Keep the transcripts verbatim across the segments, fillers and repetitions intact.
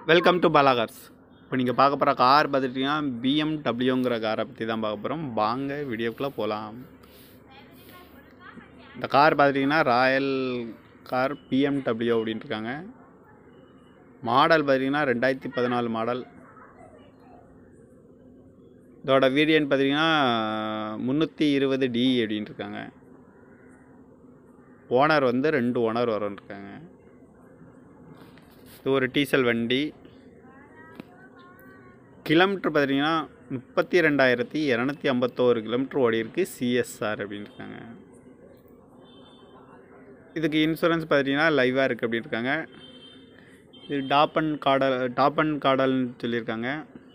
Welcome to Bala cars. இப்போ நீங்கள் பார்க்க போகிற கார் பார்த்துட்டிங்கன்னா பிஎம்டபிள்யூங்கிற காரை பற்றி தான் பார்க்க போகிறோம். வாங்க வீடியோக்குள்ளே போகலாம். இந்த கார் பார்த்துட்டிங்கன்னா ராயல் கார் பிஎம்டபிள்யூ அப்படின்ட்டு இருக்காங்க. மாடல் பார்த்திங்கன்னா ரெண்டாயிரத்தி பதினாலு மாடல். இதோட வேரியன்ட் பார்த்திங்கன்னா முந்நூற்றி இருபது டி அப்படின்ட்டு இருக்காங்க. ஓனர் வந்து ரெண்டு ஓனர் வரும்னு இருக்காங்க. இது ஒரு டீசல் வண்டி. கிலோமீட்ரு பார்த்தீங்கன்னா முப்பத்தி ரெண்டாயிரத்தி இரநூத்தி ஐம்பத்தோரு கிலோமீட்ரு ஓடி இருக்குது. சிஎஸ்ஆர் அப்படின்னு இருக்காங்க. இதுக்கு இன்சூரன்ஸ் பார்த்தீங்கன்னா லைவாக இருக்குது அப்படின்னு இருக்காங்க. இது டாப் அண்ட் காடல் டாப் அண்ட் காடல்னு சொல்லியிருக்காங்க.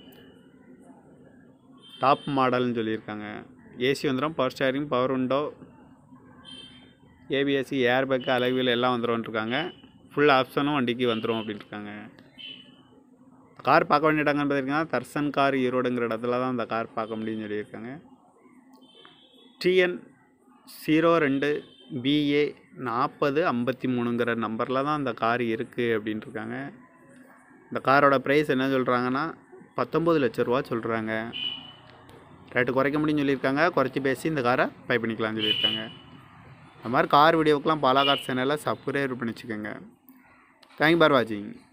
டாப் மாடல்னு சொல்லியிருக்காங்க. ஏசி வந்துடும், power steering, power window, A B S C, airbag, alloy wheel எல்லாம் வந்துடும்ன்ட்ருக்காங்க. ஃபுல் ஆப்ஷனும் வண்டிக்கு வந்துடும் அப்படின்ட்டு இருக்காங்க. கார் பார்க்க வேண்டிய இடங்கன்னு பார்த்திங்கன்னா தர்சன் கார் ஈரோடுங்கிற இடத்துல தான் அந்த கார் பார்க்க முடியும்னு சொல்லியிருக்காங்க. டிஎன் ஜீரோ ரெண்டு பிஏ நாற்பது ஐம்பத்தி மூணுங்கிற நம்பரில் தான் அந்த கார் இருக்குது அப்படின்ட்டு இருக்காங்க. இந்த காரோட ப்ரைஸ் என்ன சொல்கிறாங்கன்னா பத்தொம்பது லட்ச ரூபா சொல்கிறாங்க. ரேட்டு குறைக்க முடியும்னு சொல்லியிருக்காங்க. குறைச்சி பேசி இந்த காரை பை பண்ணிக்கலாம்னு சொல்லியிருக்காங்க. இந்த மாதிரி கார் வீடியோவுக்கெலாம் பாலா கார் சேனலில் சப்ஸ்கிரைப் பண்ணி வச்சுக்கோங்க. தேங்க்யூ ஃபார் வாட்சிங்.